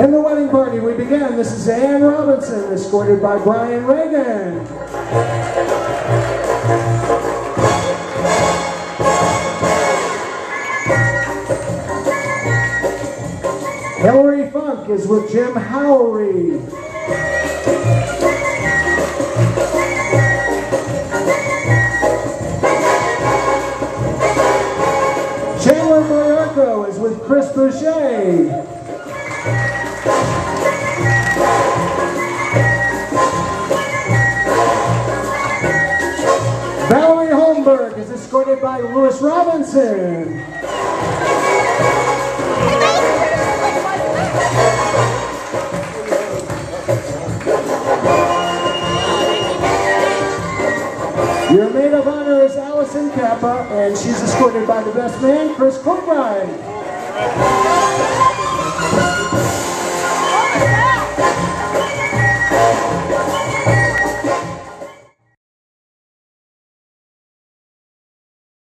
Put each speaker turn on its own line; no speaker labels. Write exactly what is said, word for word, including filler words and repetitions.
And the wedding party, we begin. This is Ann Robinson, escorted by Brian Reagan. Hillary Funk is with Jim Howery. Chandler Boyarko is with Chris Boucher. Valerie Holmberg is escorted by Louis Robinson. Your maid of honor is Allison Kappa, and she's escorted by the best man, Chris Courtwright.